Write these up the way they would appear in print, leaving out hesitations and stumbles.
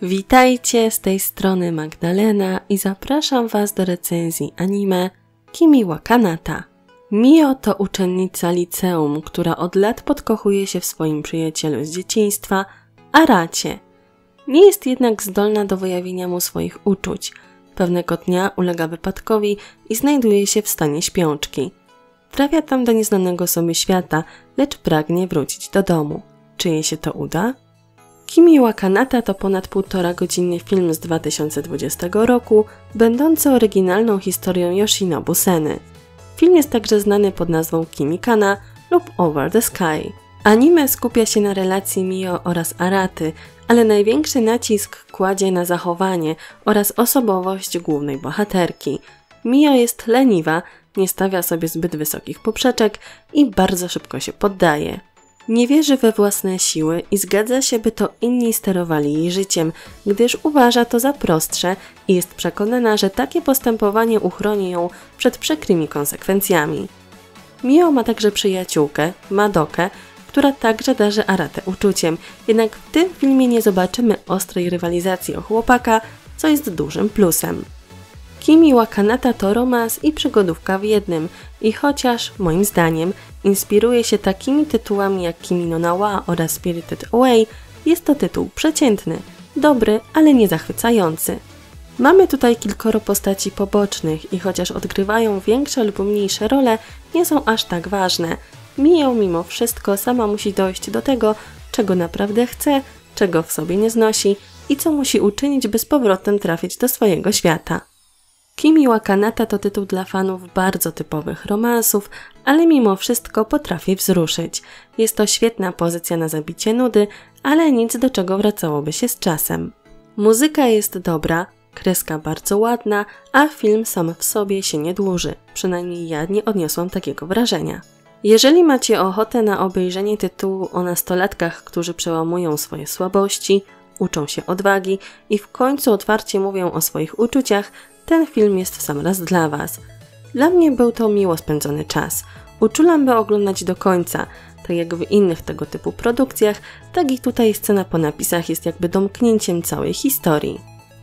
Witajcie, z tej strony Magdalena i zapraszam Was do recenzji anime Kimi wa Kanata. Mio to uczennica liceum, która od lat podkochuje się w swoim przyjacielu z dzieciństwa, Aracie. Nie jest jednak zdolna do wyjawienia mu swoich uczuć. Pewnego dnia ulega wypadkowi i znajduje się w stanie śpiączki. Trafia tam do nieznanego sobie świata, lecz pragnie wrócić do domu. Czy jej się to uda? Kimi wa Kanata to ponad 1,5-godzinny film z 2020 roku, będący oryginalną historią Yoshinobu Seny. Film jest także znany pod nazwą Kimi-kana lub Over the Sky. Anime skupia się na relacji Mio oraz Araty, ale największy nacisk kładzie na zachowanie oraz osobowość głównej bohaterki. Mio jest leniwa, nie stawia sobie zbyt wysokich poprzeczek i bardzo szybko się poddaje. Nie wierzy we własne siły i zgadza się, by to inni sterowali jej życiem, gdyż uważa to za prostsze i jest przekonana, że takie postępowanie uchroni ją przed przykrymi konsekwencjami. Mio ma także przyjaciółkę, Madokę, która także darzy Aratę uczuciem, jednak w tym filmie nie zobaczymy ostrej rywalizacji o chłopaka, co jest dużym plusem. Kimi wa Kanata to romans i przygodówka w jednym i chociaż, moim zdaniem, inspiruje się takimi tytułami jak Kimi no Na wa oraz Spirited Away, jest to tytuł przeciętny, dobry, ale nie zachwycający. Mamy tutaj kilkoro postaci pobocznych i chociaż odgrywają większe lub mniejsze role, nie są aż tak ważne. Mio mimo wszystko sama musi dojść do tego, czego naprawdę chce, czego w sobie nie znosi i co musi uczynić, by z powrotem trafić do swojego świata. Kimi wa Kanata to tytuł dla fanów bardzo typowych romansów, ale mimo wszystko potrafi wzruszyć. Jest to świetna pozycja na zabicie nudy, ale nic do czego wracałoby się z czasem. Muzyka jest dobra, kreska bardzo ładna, a film sam w sobie się nie dłuży. Przynajmniej ja nie odniosłam takiego wrażenia. Jeżeli macie ochotę na obejrzenie tytułu o nastolatkach, którzy przełamują swoje słabości, uczą się odwagi i w końcu otwarcie mówią o swoich uczuciach, ten film jest w sam raz dla Was. Dla mnie był to miło spędzony czas. Uczulam, by oglądać do końca. Tak jak w innych tego typu produkcjach, tak i tutaj scena po napisach jest jakby domknięciem całej historii.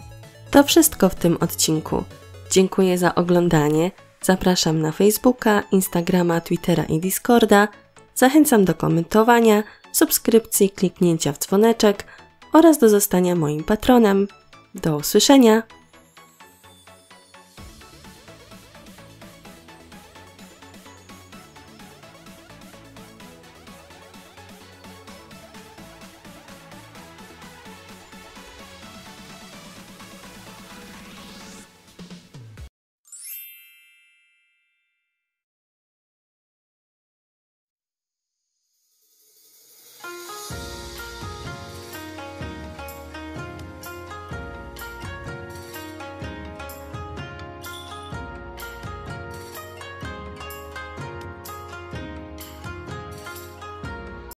To wszystko w tym odcinku. Dziękuję za oglądanie. Zapraszam na Facebooka, Instagrama, Twittera i Discorda. Zachęcam do komentowania, subskrypcji, kliknięcia w dzwoneczek oraz do zostania moim patronem. Do usłyszenia!